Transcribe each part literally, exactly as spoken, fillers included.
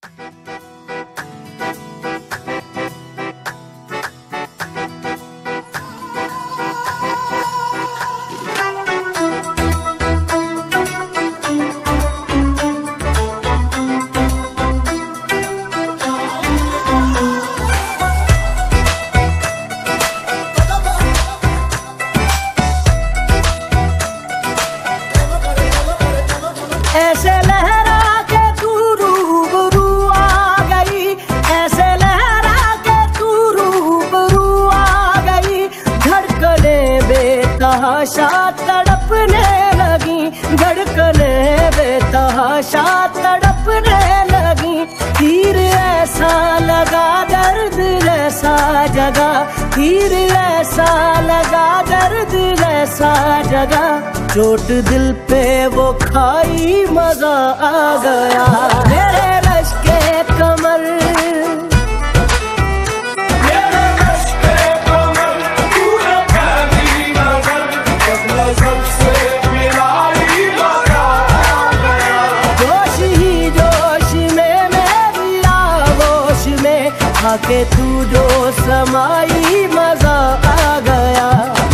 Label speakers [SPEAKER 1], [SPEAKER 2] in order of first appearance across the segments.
[SPEAKER 1] ऐसे लहरा के तू रूबरू आ गई, ऐसे लहरा के तू रूबरू आ गई। धड़कने बेतहाशा तड़पने लगी, धड़कने बेतहाशा तड़पने लगी। तीर ऐसा लगा दर्द ऐसा जगा, तीर ऐसा लगा दर्द ऐसा जगा। चोट दिल पे वो खाई मजा आ गया। मेरे लश्के कमर, मेरे लश्के कमर, तूने पहली नजर अपने सबसे मिलाई मजा आ गया। जोश ही जोश में मेरी आगोश में आके तू जो समाई मजा आ गया।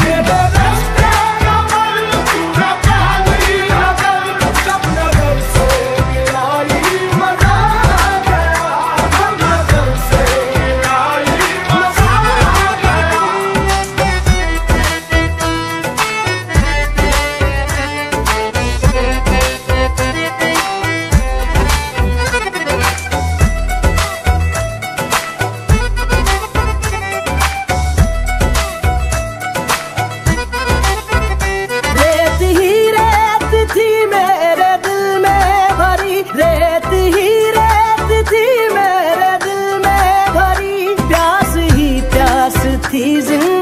[SPEAKER 1] रेत ही रेत थी मेरे दिल में भरी, प्यास ही प्यास थी जिंदगी